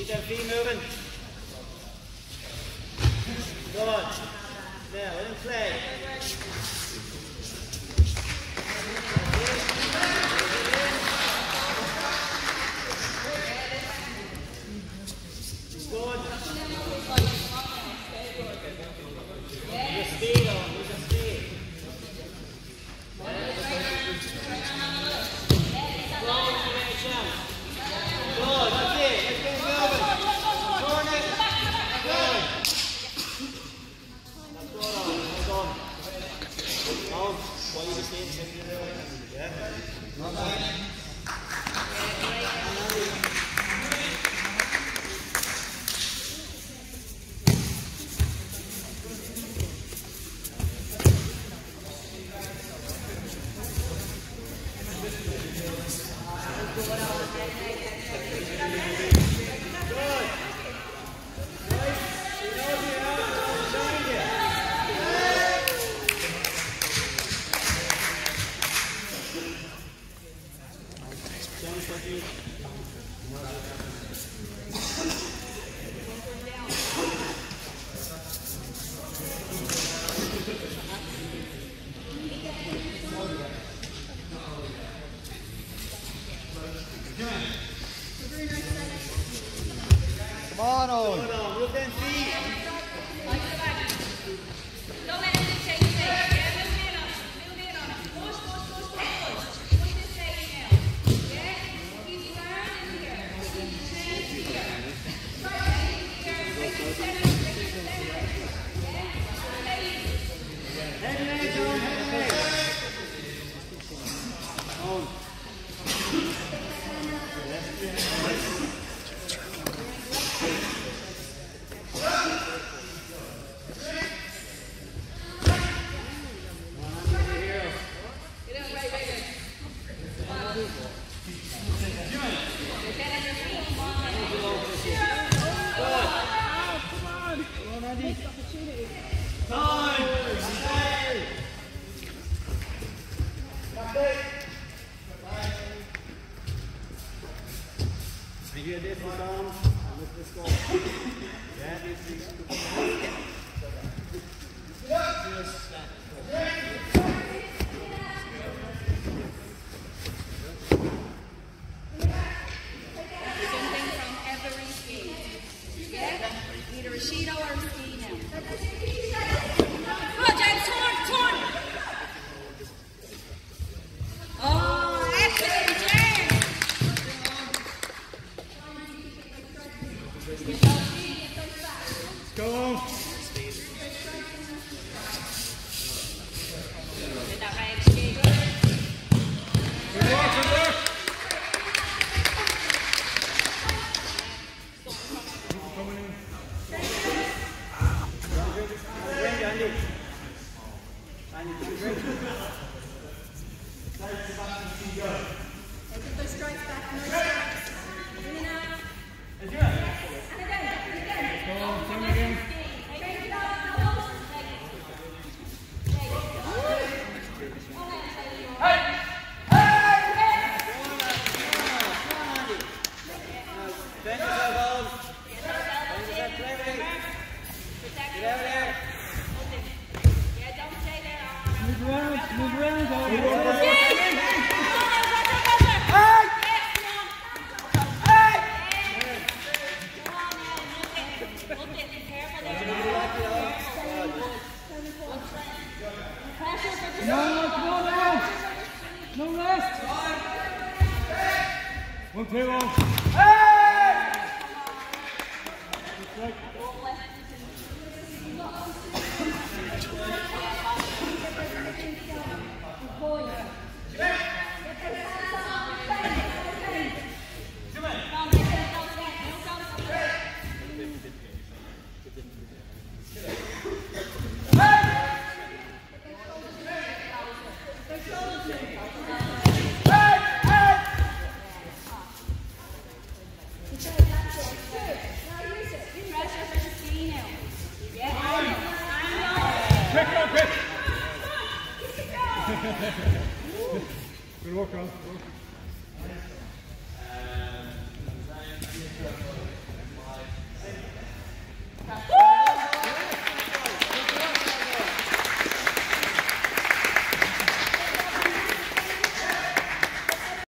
Keep them feet moving. Good. Now, let him play. Good. Use speed on, use the speed. Good, that's it. Let's get moving. Turn it. Good. That's good on. Well done. On. What you just need to do. Yeah. Not bad. Come on, Owen. Move them feet. Don't let him take it. Yeah, move in on it. Move in on it. Push, push, push, push, push. Push this lady now. Yeah? Keep your hand in here. Keep your hand here. Keep your center. Yeah? Head leg, Owen, head leg. Owen. You hear this one on? Let's go. Yeah. Something from every ski. Yeah? Either a sheet or a ski now. Come on, James, turn, turn. Oh, excellent, James. Let's go. Get that right ski. Good work, good work. Take those strikes back, no strikes. In and out. And again, and again. Go on, same again. Take it out, doubles. Take it. Hey! Bend yourself, Owen. Bend yourself, play with it. Get out there. Yeah, don't stay there. Move around, Owen. No, no rest. 1, 2, on. Good work, Ron.